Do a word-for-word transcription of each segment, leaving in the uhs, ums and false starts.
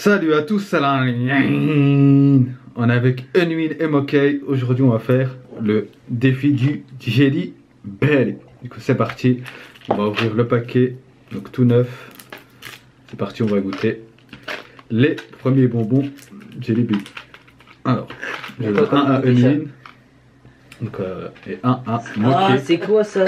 Salut à tous, salam. On est avec Unwin et Mokey. Aujourd'hui, on va faire le défi du Jelly Belly. Du coup, c'est parti. On va ouvrir le paquet, donc tout neuf. C'est parti, on va goûter les premiers bonbons Jelly Belly. Alors, je vais un à Unwin. Donc, euh, et un à Mokey. Ah, c'est quoi ça?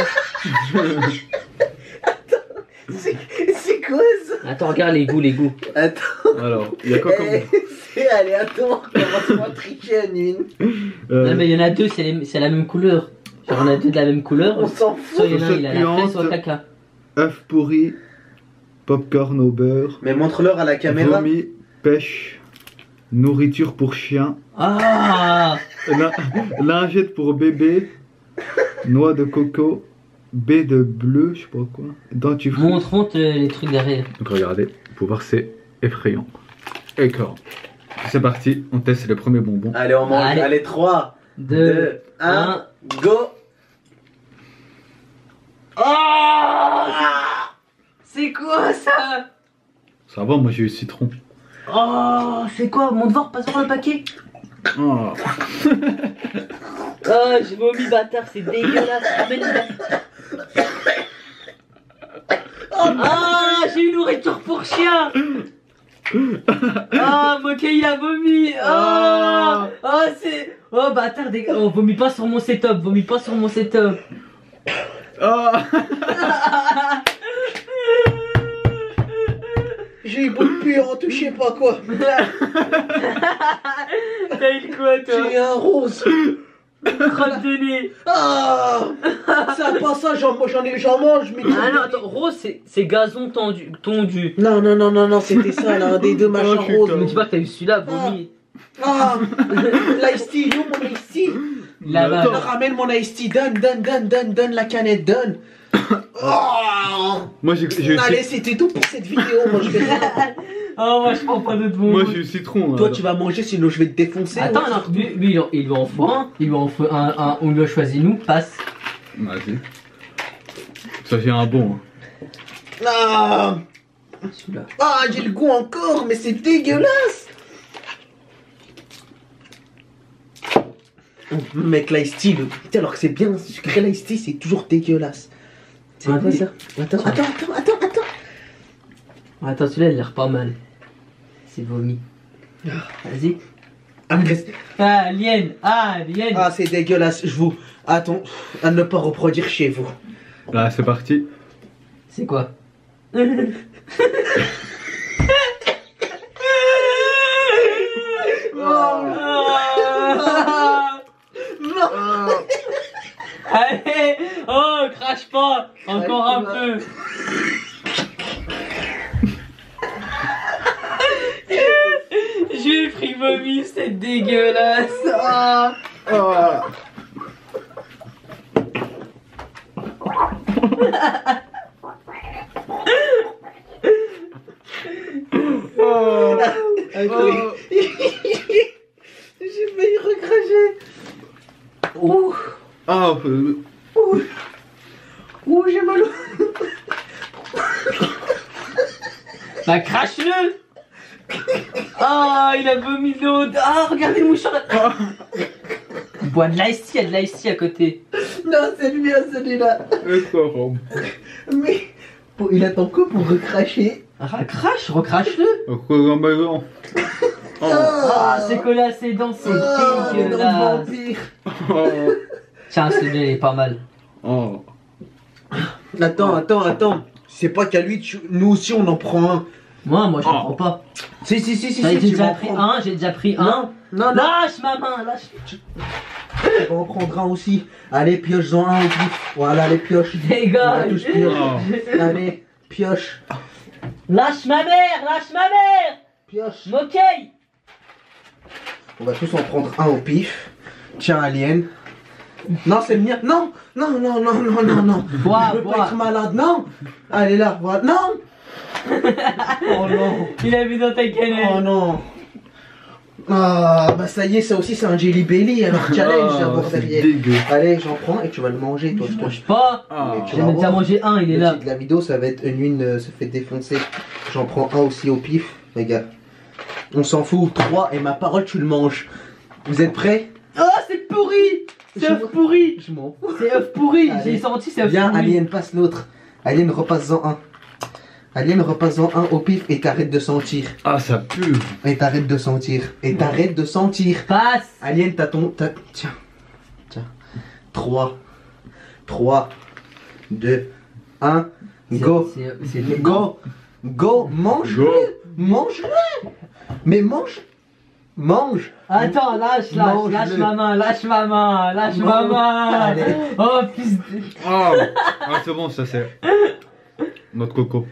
C'est quoi ça? Attends, regarde les goûts, les goûts. Attends. Alors, il y a quoi comme Eh, c'est aléatoire, commence-moi à tricher à une. euh, Non, mais il y en a deux, c'est les- c'est la même couleur. Genre, on a deux de la même couleur. On s'en fout. Soit il y en a un, il a la Puante. fraise, soit caca. œuf pourri, popcorn au beurre, Mais montre-leur à la caméra. vomi, pêche, nourriture pour chien, Ah, lin- lingette pour bébé, noix de coco, baie de bleu, je sais pas quoi, dentifrice. montre, montre euh, les trucs derrière. Donc regardez, pour voir c'est effrayant. Écœurant. C'est parti, on teste les premiers bonbons. Allez, on mange. Allez. Allez, trois, deux, deux, un, un. go. Ah, c'est quoi ça? Ça va, moi j'ai eu citron. Oh, c'est quoi? Mon devoir, passe par le paquet. Oh. Oh, j'ai vomi, bâtard, c'est dégueulasse. Ramène le- Ah, j'ai une nourriture pour chien. Ah, Mokey il a vomi. Ah, oh, c'est. Oh, bâtard, dé... oh, vomis pas sur mon setup, vomis pas sur mon setup. Oh. J'ai eu beau de puant, tout je sais pas quoi. T'as eu quoi, toi? J'ai eu un rose. Crotte de nez. Ah, c'est pas ça, j'en j'en ai- j'en mange, mais. Ah non, attends, rose, c'est c'est gazon tendu, tondu. Non, non, non, non, non, c'était ça, là, un des deux machins Oh, putain. roses. Me dis pas que t'as eu celui-là, vomi. Ah, l'ice tea, où mon ice tea? Là-bas. Attends. Ramène mon ice tea, donne, donne, donne, donne, donne la canette, donne. Oh. Moi j'ai j'ai eu Allez, ci- c'était tout pour cette vidéo, moi je vais. Oh, moi je prends pas d'autres bonbons. moi j'ai eu citron. Toi, alors. tu vas manger, sinon je vais te défoncer. Attends, ouais. non, lui, lui, il, en- il lui en faut un, il lui en faut un, un, on lui a choisi nous, passe. Vas-y. Ça j'ai un bon. hein. Ah, Celui-là. ah, j'ai le goût encore, mais c'est dégueulasse. Mec, l'ice tea, le... putain, alors que c'est bien sucré, l'ice tea, c'est toujours dégueulasse. C'est Ah, quoi oui. ça? Attends, attends, attends, attends, attends. Attends, celui-là il a l'air pas mal. C'est vomi. Vas-y. Après- Ah, Alien, ah, Alien. Ah, c'est dégueulasse, je vous. Attends, à ne pas reproduire chez vous. Là c'est parti. C'est quoi? Ah. Allez, oh, crache pas, encore un peu. J'ai pris vomi, c'est dégueulasse. Ah. Ah. Oh. Attends. J'ai failli recracher. Ouh, Ah, euh, ouh, ouh, j'ai mal au. Bah crache-le. Ah, il a vomi de l'eau. Ah, regardez le mouchoir. Bois de l'ice tea, il y a de l'ice tea à côté. Non, c'est le mien, celui-là. écœurant. Mais bon, il attend quoi pour recracher? Ah, crache, recrache-le. Encore un ballon. Oh. Ah, c'est collé à ses dents, c'est Ah, les dents de dégueulasse. vampire. Oh. Tiens, celui-là il est pas mal. Oh. Attends, attends, attends. C'est pas qu'à lui, tu- nous aussi on en prend un. Moi, moi je Oh. prends pas. Si, si, si, si, Bah, si, j'ai tu vas déjà en pris prendre. un, j'ai déjà pris un. Non, non, non. Lâche ma main, lâche. Tu vas en prendre un aussi. Allez, pioche-en un aussi. Voilà, les pioches. On va Dégage. tous pioche. Oh. Allez, pioche. Lâche ma mère, lâche ma mère. Pioche. Mokey. On va tous en prendre un au pif. Tiens, Alien. Non, c'est le mien. Non, non, non, non, non, non, non. Bois, Je veux pas bois. être malade. Non. Allez là, voilà. Non. Oh non. Il a mis dans ta Oh canette. non. Ah, bah ça y est, ça aussi c'est un Jelly Belly. Alors challenge Oh, d'abord c'est derrière. dégueu. Allez, j'en prends et tu vas le manger, toi. Je toi. mange pas. Ah. Mais tu J'en ai déjà mangé un, il est Le là. titre de la vidéo, ça va être Unwin euh, se fait défoncer. J'en prends un aussi au pif, les gars. On s'en fout. trois et ma parole, tu le manges. Vous êtes prêts? Oh, c'est pourri. C'est Je œuf m'en- pourri. Je m'en fous. C'est œuf pourri. Allez. J'ai senti, c'est œuf Viens, pourri. Alien, passe l'autre. Alien, repasse-en un. Alien, repasse-en un au pif et t'arrêtes de sentir. Ah, ça pue. Et t'arrêtes de sentir. Et t'arrêtes de sentir. Passe. Alien, t'as ton... t'as- Tiens. Tiens. trois. trois. deux. un. Go. C'est- c'est- c'est- Go. Go. Mange. Go. Mange-le. Mais mange. Mange. Attends, lâche, lâche, Mange-le. lâche ma main, lâche ma main, lâche ma Mange. main. Allez. Oh, fils de... Ah, ah c'est bon, ça c'est notre coco.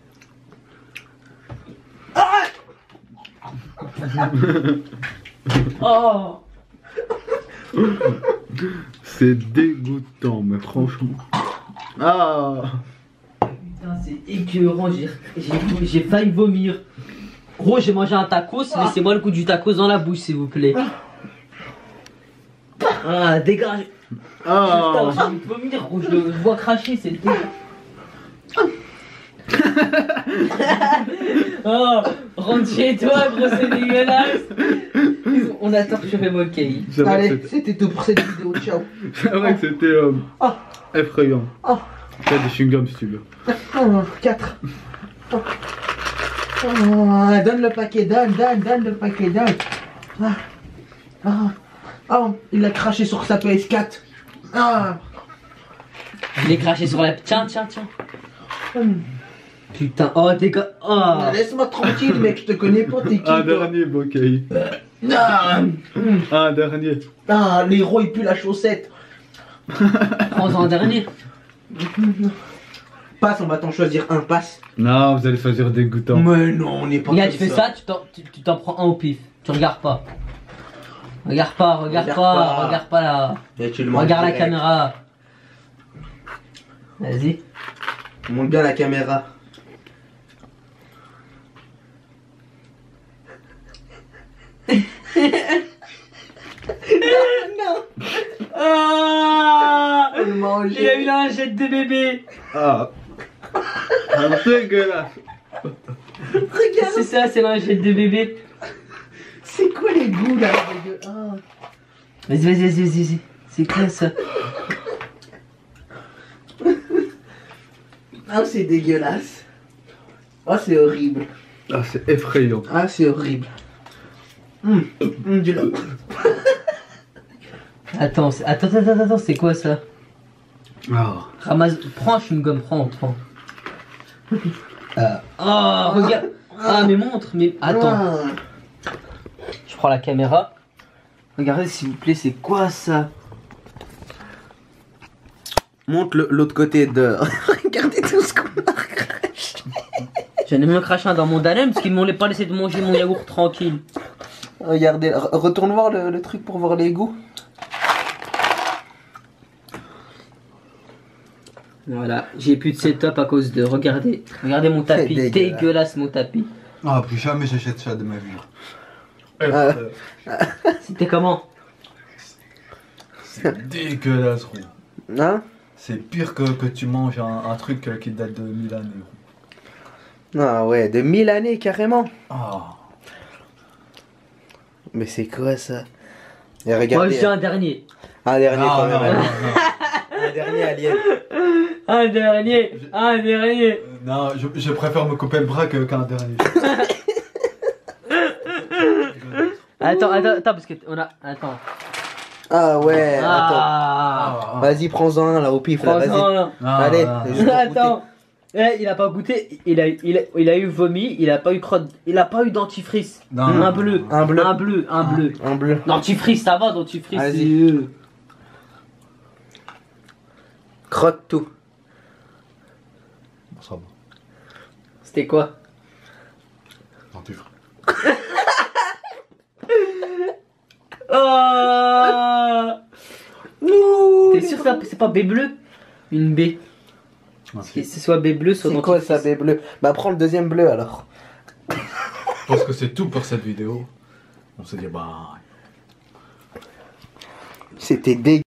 Oh. C'est dégoûtant, mais franchement. Ah. Putain, c'est écœurant, j'ai j'ai- j'ai failli vomir. Gros, j'ai mangé un tacos, laissez-moi le goût du tacos dans la bouche, s'il vous plaît. Ah, dégage. Putain, Ah. j'ai envie de vomir, gros, je le je vois cracher, c'est dégueu. Oh, rentre chez toi, gros, c'est dégueulasse. On a torturé Monkey. C'est vrai, Allez, que c'était- c'était tout pour cette vidéo. Ciao. c'est vrai que c'était euh, Ah. effrayant. Ah. Fais des chewing-gums si tu veux. quatre. Donne le paquet, donne, donne, donne le paquet, donne. Ah. Ah. Ah, il a craché sur sa P S quatre. Ah. Je l'ai craché sur la... Tiens, tiens, tiens. Putain, oh, t'es quoi. Oh. Laisse-moi tranquille, mec, je te connais pas, t'es qui Un toi? dernier, Bokeh. Ah. Un dernier. Ah, l'héros il pue la chaussette. Prends-en un dernier. Passe, on va t'en choisir un, passe. Non, vous allez choisir dégoûtant. Mais non, on n'est pas Regarde, comme tu fais ça, tu t'en tu- tu t'en prends un au pif. Tu regardes pas. Regarde pas, regarde, Regarde pas, pas. regarde pas là. Et tu le manges Regarde la direct. caméra. Vas-y. Monte bien la caméra. Ah, On le mange. il a eu la lingette de bébé. Ah. Un dégueulasse. Regarde, C'est ça, c'est la lingette de bébé. c'est quoi les goûts là de- Ah. Vas-y, vas-y, vas-y, vas-y, vas-y. C'est quoi ça? Ah, c'est dégueulasse. Ah, c'est horrible. Ah, c'est effrayant. Ah, c'est horrible. Hum, hum, du lait. Attends, c'est- attends, attends, attends, attends, c'est quoi ça? Ah. Ramasse, prends un chewing-gum, prends, prends. Oh, regarde. Ah, mais montre, mais attends. Ah. Je prends la caméra. Regardez s'il vous plaît, c'est quoi ça? Montre le- l'autre côté de. Regardez tout ce qu'on a craché. J'en ai même craché un dans mon danem parce qu'ils m'ont pas laissé de manger mon yaourt tranquille. Regardez, re- retourne voir le, le truc pour voir les goûts. Voilà, j'ai plus de setup à cause de. Regardez, regardez mon tapis. C'est Dégueulasse. dégueulasse. mon tapis. Ah, plus jamais j'achète ça de ma vie. Ah. C'était comment? C'est dégueulasse, gros. Hein? C'est pire que, que tu manges un, un truc euh, qui date de mille années, gros. Ah ouais, de mille années carrément. Ah. Mais c'est quoi ça? Et Moi regardez. j'ai un dernier. Un dernier quand Non, même. non, hein. non, Un dernier alien. Un dernier. Un dernier. non. Non, je, je préfère me couper le bras que- qu'un dernier. Attends, attends, attends, parce que on a. Attends. Ah ouais, attends. Ah. Vas-y, prends-en un là au pif là, vas-y. Franchement, là. Ah, Allez, ah, je vais Attends. Eh, il a pas goûté, il a, il, a, il a eu vomi, il a pas eu crotte, il a pas eu dentifrice. Non. Un bleu, Un bleu. un bleu, un bleu. Un bleu. Dentifrice, ça va, dentifrice. Vas-y. c'est- Crotte tout. Ça va. C'était quoi? Dentifrice. Oh. T'es sûr que ça- c'est pas B bleu? Une B. Ah, Que si. ce soit B bleu, soit C'est quoi ça, dentifrice. B bleu? Bah prends le deuxième bleu alors. Je pense que c'est tout pour cette vidéo. On se dit, bah. C'était dégueu.